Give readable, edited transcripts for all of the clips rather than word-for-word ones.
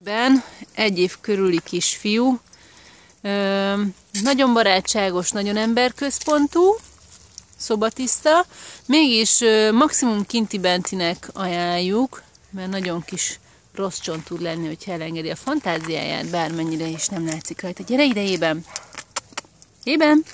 Ben, 1 év körüli kisfiú, nagyon barátságos, nagyon emberközpontú, szobatiszta, mégis maximum kinti-bentinek ajánljuk, mert nagyon kis rossz csont tud lenni, hogyha elengedi a fantáziáját, bármennyire is nem látszik rajta. Gyere ide, Ében! Ében!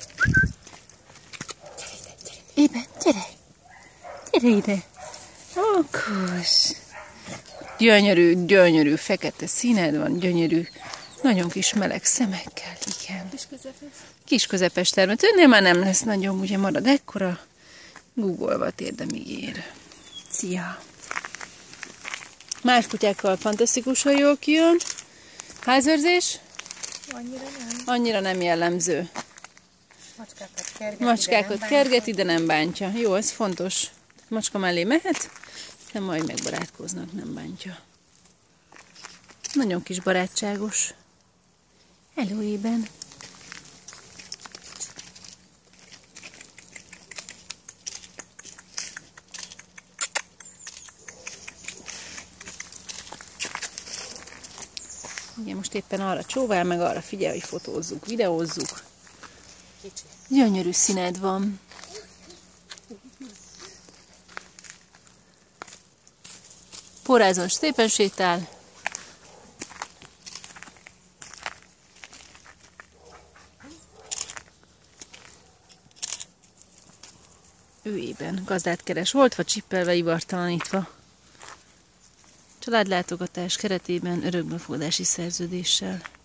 Ében, gyere! Gyere ide! Okos! Gyönyörű, gyönyörű, fekete színed van, gyönyörű, nagyon kis meleg szemekkel, igen. Kis közepes termet. Önnél már nem lesz nagyon, ugye marad ekkora. Googolva térdemig ér. Szia! Más kutyákkal fantasztikusan jól kijön. Házőrzés? Annyira nem jellemző. Macskákat kerget, ide nem bántja. Jó, ez fontos. Macska mellé mehet, de majd megbarátkoznak, nem bántja. Nagyon kis barátságos. Hello, Ében! Ugye most éppen arra csóvál, meg arra figyel, hogy fotózzuk, videózzuk. Gyönyörű színed van. Porrázon szépen sétál. Ő Ében gazdát keres, oltva, csippelve, ivartalanítva. Családlátogatás keretében örökbefogadási szerződéssel.